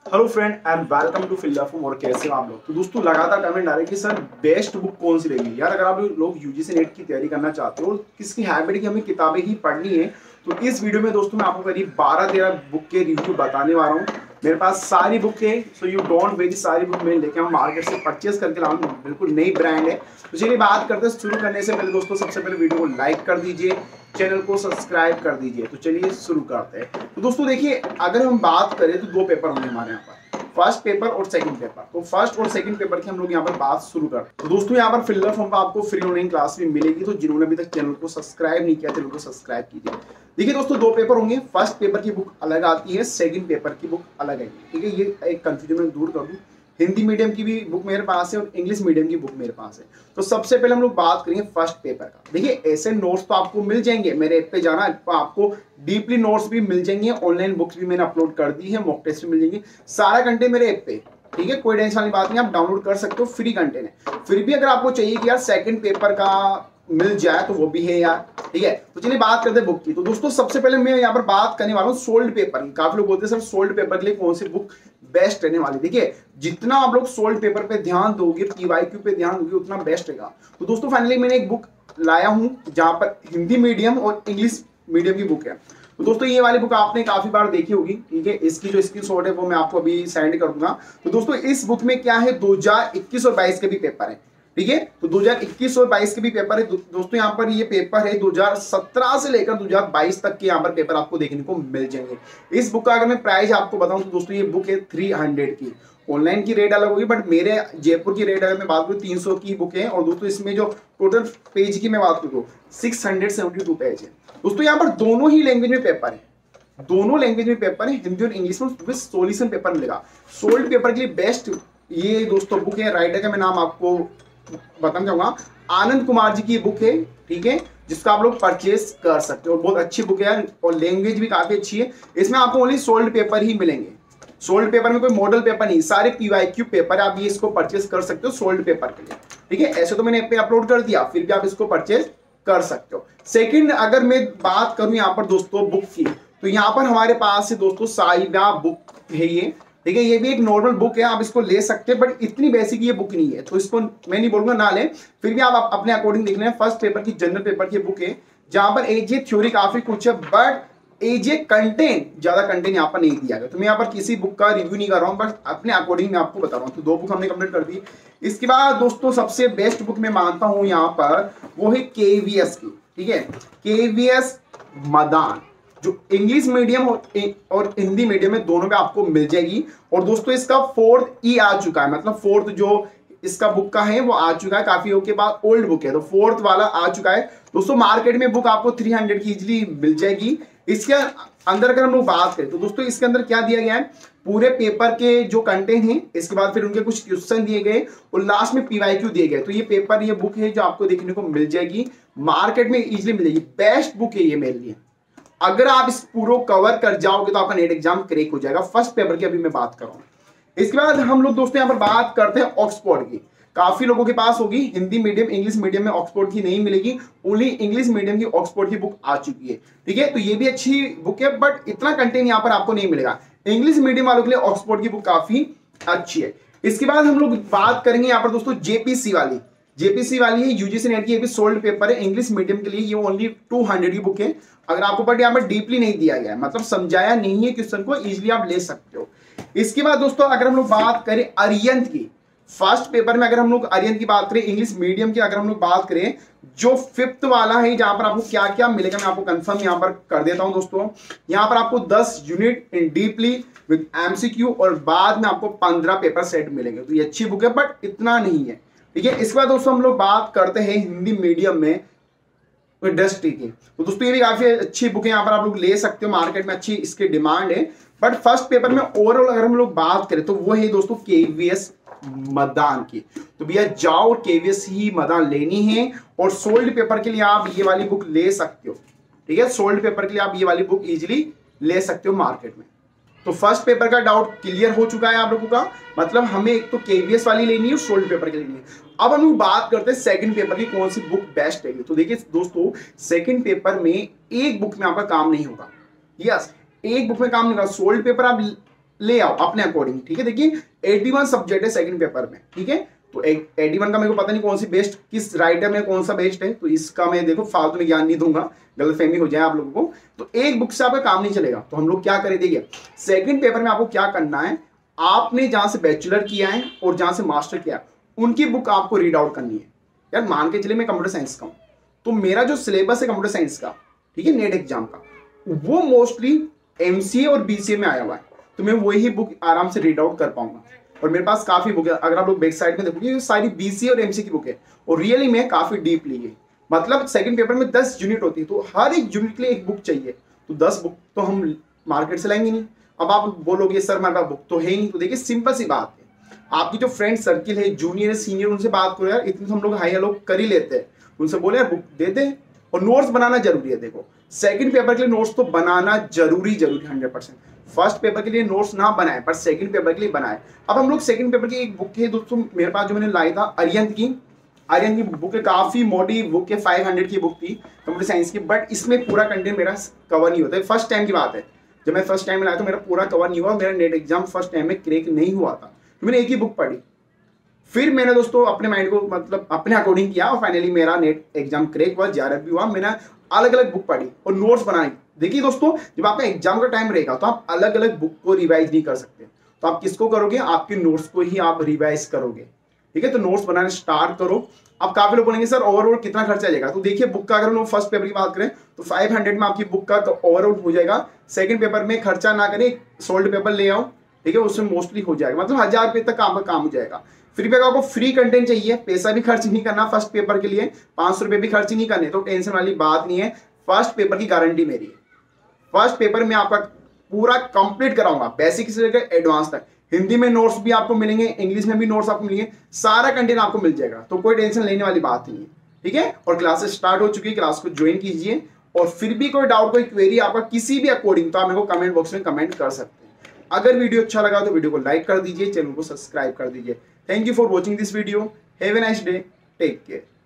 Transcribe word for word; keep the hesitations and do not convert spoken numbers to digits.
Hello friend and welcome to फिल्डर form. और कैसे हो आप लोग? तो दोस्तों लगातार कमेंट आ रहे हैं कि सर बेस्ट बुक कौन सी रहेगी। यार अगर आप लोग यूजीसी नेट की तैयारी करना चाहते हो, किसकी हैबिट की हमें किताबें ही पढ़नी है, तो इस वीडियो में दोस्तों मैं आपको करीब बारह तेरह बुक के रिव्यू बताने वाला हूँ। मेरे पास सारी बुक है, सो यू डोंट वेरी सारी बुक मैं लेके आऊँ मार्केट से परचेज करके लाऊँ, बिल्कुल नई ब्रांड है। तो चलिए बात करते हैं। शुरू करने से पहले दोस्तों सबसे पहले वीडियो को लाइक कर दीजिए, चैनल को सब्सक्राइब कर दीजिए। तो चलिए शुरू करते हैं। तो दोस्तों देखिए, अगर हम बात करें तो दो पेपर होंगे हमारे यहाँ पर, फर्स्ट पेपर और सेकंड पेपर। तो फर्स्ट और सेकंड पेपर की हम लोग यहाँ पर बात शुरू करते हैं। तो दोस्तों यहाँ पर फिल्डर फॉर्म पर आपको फ्री ऑनलाइन क्लास भी मिलेगी, तो जिन्होंने अभी तक चैनल को सब्सक्राइब नहीं किया चैनल को सब्सक्राइब कीजिए। देखिए दोस्तों, दो पेपर होंगे, फर्स्ट पेपर की बुक अलग आती है, सेकंड पेपर की बुक अलग आएगी। ठीक है, ये एक कंफ्यूजन में दूर कर दूं। हिंदी मीडियम की भी बुक मेरे पास है और इंग्लिश मीडियम की बुक मेरे पास है। तो सबसे पहले हम लोग बात करेंगे फर्स्ट पेपर का। देखिए ऐसे नोट्स तो आपको मिल जाएंगे, मेरे ऐप पे जाना, आपको डीपली नोट्स भी मिल जाएंगे, ऑनलाइन बुक्स भी मैंने अपलोड कर दी है, मॉक टेस्ट भी मिल जाएंगे, सारा कंटेंट मेरे ऐप पे। ठीक है, कोई टेंशन वाली बात नहीं, आप डाउनलोड कर सकते हो, फ्री कंटेंट है। फिर भी अगर आपको चाहिए कि यार सेकंड पेपर का मिल जाए तो वो भी है यार। ठीक है, तो चलिए बात करते हैं बुक की। तो दोस्तों सबसे पहले मैं यहाँ पर बात करने वाला हूँ सोल्ड पेपर की। काफी लोग बोलते हैं सर सोल्ड पेपर के लिए कौन सी बुक बेस्ट रहने वाली। देखिए जितना आप लोग सोल्ड पेपर पे ध्यान दोगे, पीवाईक्यू पे ध्यान दोगे, उतना बेस्ट रहेगा। तो दोस्तों फाइनली मैंने एक बुक लाया हूँ जहाँ पर हिंदी मीडियम और इंग्लिश मीडियम की बुक है। तो दोस्तों ये वाली बुक आपने काफी बार देखी होगी। ठीक है, इसकी जो स्क्रीनशॉट है वो मैं आपको अभी सेंड कर दूंगा। तो दोस्तों इस बुक में क्या है, दो हजार इक्कीस और बाईस के भी पेपर है। ठीक है, तो दो हजार इक्कीस और बाईस के भी पेपर है। दो, दोस्तों यहाँ पर ये पेपर है दो हजार सत्रह से लेकर दो हजार बाईस तक के यहाँ पर पेपर आपको देखने को मिल जाएंगे। इस बुक का अगर मैं प्राइस आपको बताऊं तो दोस्तों ये बुक है थ्री हंड्रेड की। ऑनलाइन की रेट अलग होगी, बट मेरे जयपुर की रेट अगर मैं बात करूँ तीन सौ की बुक है। और दोस्तों इसमें जो टोटल पेज की मैं बात करूँ six hundred seventy two page है। दोस्तों यहाँ पर दोनों ही लैंग्वेज में पेपर है, दोनों लैंग्वेज में पेपर है, हिंदी और इंग्लिश में विद सॉल्यूशन पेपर मिलेगा। सोल्ड पेपर के लिए बेस्ट ये दोस्तों बुक है। राइटर का मैं नाम आपको बताना चाहूंगा, आनंद कुमार जी की बुक है। ठीक है, जिसका आप लोग परचेस कर सकते हो, बहुत अच्छी बुक है यार, और लैंग्वेज भी काफी अच्छी है। इसमें आपको ओनली सोल्ड पेपर ही मिलेंगे। सोल्ड पेपर में कोई मॉडल पेपर नहीं, सारे पीवाईक्यू पेपर आप ये इसको परचेस कर सकते हो सोल्ड पेपर के लिए। ठीक है, ऐसे तो मैंने ऐप पे अपलोड कर दिया, फिर भी आप इसको परचेस कर सकते हो। सेकंड अगर मैं बात करूं यहाँ पर दोस्तों बुक की, तो यहाँ पर हमारे पास है दोस्तों साहिबा बुक है ये। ठीक है, ये भी एक नॉर्मल बुक है, आप इसको ले सकते हैं, बट इतनी बेसिक ये बुक नहीं है, तो इसको मैं नहीं बोलूंगा ना लें, फिर भी आप अपने अकॉर्डिंग देख लें। फर्स्ट पेपर की जनरल पेपर की बुक है, जहां पर एजे थ्योरी काफी कुछ है, बट एजे कंटेंट ज्यादा कंटेंट यहाँ पर नहीं दिया गया। तो मैं यहाँ पर किसी बुक का रिव्यू नहीं कर रहा हूँ, बस अपने अकॉर्डिंग मैं आपको बता रहा हूँ। तो दो बुक हमने कंप्लीट कर दी। इसके बाद दोस्तों सबसे बेस्ट बुक मैं मानता हूँ यहाँ पर वो है केवीएस की। ठीक है, केवीएस मदान, जो इंग्लिश मीडियम और हिंदी मीडियम में दोनों में आपको मिल जाएगी। और दोस्तों इसका फोर्थ ई आ चुका है, मतलब फोर्थ जो इसका बुक का है वो आ चुका है, काफी के बाद ओल्ड बुक है, तो फोर्थ वाला आ चुका है दोस्तों। मार्केट में बुक आपको थ्री हंड्रेड की इजिली मिल जाएगी। इसके अंदर अगर हम लोग बात करें तो दोस्तों इसके अंदर क्या दिया गया है, पूरे पेपर के जो कंटेंट है, इसके बाद फिर उनके कुछ क्वेश्चन दिए गए और लास्ट में पीवाईक्यू दिए गए। तो ये पेपर ये बुक है जो आपको देखने को मिल जाएगी, मार्केट में इजिली मिल जाएगी। बेस्ट बुक है ये मेरे लिए। अगर आप इस पूरा कवर कर जाओगे तो आपका नेट एग्जाम क्रैक हो जाएगा। फर्स्ट पेपर की अभी मैं बात कर रहा हूं। इसके बाद हम लोग दोस्तों यहाँ पर बात करते हैं ऑक्सफोर्ड की। काफी लोगों के पास होगी, हिंदी मीडियम इंग्लिश मीडियम में ऑक्सफोर्ड की नहीं मिलेगी, ओनली इंग्लिश मीडियम की ऑक्सफोर्ड की बुक आ चुकी है। ठीक है, तो ये भी अच्छी बुक है, बट इतना कंटेंट यहाँ पर आपको नहीं मिलेगा। इंग्लिश मीडियम वालों के लिए ऑक्सफोर्ड की बुक काफी अच्छी है। इसके बाद हम लोग बात करेंगे यहाँ पर दोस्तों जेपीसी वाली। जेपीसी वाली है यूजीसी नेट की, ये भी सोल्ड पेपर है इंग्लिश मीडियम के लिए, ये ओनली टू हंड्रेड की बुक है। अगर आपको बट यहाँ पर डीपली नहीं दिया गया है, मतलब समझाया नहीं है क्वेश्चन को, इजीली आप ले सकते हो। इसके बाद दोस्तों अगर हम लोग बात करें अरियंत की, फर्स्ट पेपर में अगर हम लोग अरियंत की बात करें इंग्लिश मीडियम की, अगर हम लोग बात करें जो फिफ्थ वाला है, जहां पर आपको क्या क्या मिलेगा मैं आपको कंफर्म यहां पर कर देता हूं दोस्तों। यहां पर आपको दस unit in deeply with MCQ और बाद में आपको पंद्रह पेपर सेट मिलेंगे। तो ये अच्छी बुक है, बट इतना नहीं है। ठीक है, इसके बाद दोस्तों हम लोग बात करते हैं हिंदी मीडियम में इंडस्ट्री की। तो दोस्तों ये भी काफी अच्छी बुक है, यहाँ पर आप लोग ले सकते हो, मार्केट में अच्छी इसकी डिमांड है। बट फर्स्ट पेपर में ओवरऑल अगर हम लोग बात करें तो वो है दोस्तों केवीएस मदान की। तो भैया जाओ केवीएस ही मदान लेनी है, और सोल्ड पेपर के लिए आप ये वाली बुक ले सकते हो। ठीक है, सोल्ड पेपर के लिए आप ये वाली बुक इजीली ले सकते हो मार्केट में। तो फर्स्ट पेपर का डाउट क्लियर हो चुका है आप लोगों का, मतलब हमें एक तो केवीएस वाली लेनी है और सोल्ड पेपर की लेनी है। अब हम लोग बात करते हैं सेकंड पेपर की कौन सी बुक बेस्ट है। तो देखिए दोस्तों, सेकंड पेपर में एक बुक में आपका काम नहीं होगा। यस, एक बुक में काम नहीं होगा। सोल्ड पेपर आप ले आओ अपने अकॉर्डिंग, ठीक है। देखिए इक्यासी सब्जेक्ट है सेकंड पेपर में, ठीक है। तो इक्यासी का मेरे को पता नहीं कौन सी बेस्ट, किस राइटर में कौन सा बेस्ट है, तो इसका मैं देखो फालतू में ज्ञान नहीं दूंगा, गलतफहमी हो जाए आप लोगों को। तो एक बुक से आपका काम नहीं चलेगा, तो हम लोग क्या करें, देखिए सेकंड पेपर में आपको क्या करना है, आपने जहां से बैचलर किया है और जहां से मास्टर किया है उनकी बुक आपको रीड आउट करनी है। यार मान के चले मैं कंप्यूटर साइंस का हूं, तो मेरा जो सिलेबस है कंप्यूटर साइंस का, ठीक है, नेट एग्जाम का, वो मोस्टली एमसीए और बीसीए में आया हुआ है, तो मैं वही बुक आराम से रीड आउट कर पाऊंगा। और मेरे पास काफी बुक है, अगर आप लोग बैक साइड में देखोगे ये सारी बीसीए और एमसीए की बुक है, और रियली में काफी डीप ली है। मतलब सेकंड पेपर में दस यूनिट होती है, तो हर एक यूनिट के लिए एक बुक चाहिए, तो दस बुक तो हम मार्केट से लाएंगे नहीं। अब आप बोलोगे सर मेरे पास बुक तो है ही, तो देखिए सिंपल सी बात है, आपकी जो फ्रेंड सर्किल है, जूनियर सीनियर, उनसे बात करो यार, इतने तो हम लोग हाई लोग कर ही लेते हैं, उनसे बोले यार बुक दे दे। और नोट्स बनाना जरूरी है, देखो सेकंड पेपर के लिए नोट्स तो बनाना जरूरी जरूरी हंड्रेड परसेंट। फर्स्ट पेपर के लिए नोट्स ना बनाए पर सेकंड पेपर के लिए बनाए। अब हम लोग सेकंड पेपर की एक बुक है दोस्तों मेरे पास, जो मैंने लाई था अरियंत की, आर्यन की बुक है, काफी मोटी बुक है, फाइव हंड्रेड की बुक थी कंप्यूटर साइंस की, बट इसमें पूरा कंटेंट मेरा कवर नहीं होता है। फर्स्ट टाइम की बात है, जब मैं फर्स्ट टाइम में लाया तो मेरा पूरा कवर नहीं हुआ, मेरा नेट एग्जाम फर्स्ट टाइम में क्रैक नहीं हुआ था, तो मैंने एक ही बुक पढ़ी। फिर मैंने दोस्तों अपने माइंड को मतलब अपने अकॉर्डिंग किया, और फाइनली मेरा नेट एग्जाम क्रैक हुआ, जेआरएफ भी हुआ। मैंने अलग अलग बुक पढ़ी और नोट्स बनाई। देखिए दोस्तों जब आपका एग्जाम का टाइम रहेगा तो आप अलग अलग बुक को रिवाइज नहीं कर सकते, तो आप किसको करोगे, आपके नोट्स को ही आप रिवाइज करोगे, ठीक है। तो नोट्स बनाने स्टार्ट करो। अब काफी लोग बोलेंगे सर ओवरऑल कितना खर्चा आ जाएगा, तो देखिए बुक का अगर हम लोग फर्स्ट पेपर की बात करें तो फाइव हंड्रेड में आपकी बुक का ओवरऑल हो जाएगा। सेकंड पेपर में खर्चा ना करें, सोल्ड पेपर ले आओ, ठीक है, उसमें मोस्टली हो जाएगा, मतलब हजार रुपये तक आपका काम हो जाएगा। फ्री पे आपको फ्री कंटेंट चाहिए, पैसा भी खर्च नहीं करना फर्स्ट पेपर के लिए, पांच सौ रुपए भी खर्च नहीं करने, तो टेंशन वाली बात नहीं है। फर्स्ट पेपर की गारंटी मेरी है, फर्स्ट पेपर में आपका पूरा कंप्लीट कराऊंगा, बेसिक से लेकर एडवांस तक। हिंदी में नोट्स भी आपको मिलेंगे, इंग्लिश में भी नोट्स आपको मिलेंगे, सारा कंटेंट आपको मिल जाएगा, तो कोई टेंशन लेने वाली बात नहीं है, ठीक है। और क्लासेस स्टार्ट हो चुकी है, क्लास को ज्वाइन कीजिए, और फिर भी कोई डाउट कोई क्वेरी आपका किसी भी अकॉर्डिंग, तो आप मेरे को कमेंट बॉक्स में कमेंट कर सकते हैं। अगर वीडियो अच्छा लगा तो वीडियो को लाइक कर दीजिए, चैनल को सब्सक्राइब कर दीजिए। Thank you for watching this video, have a nice day, take care.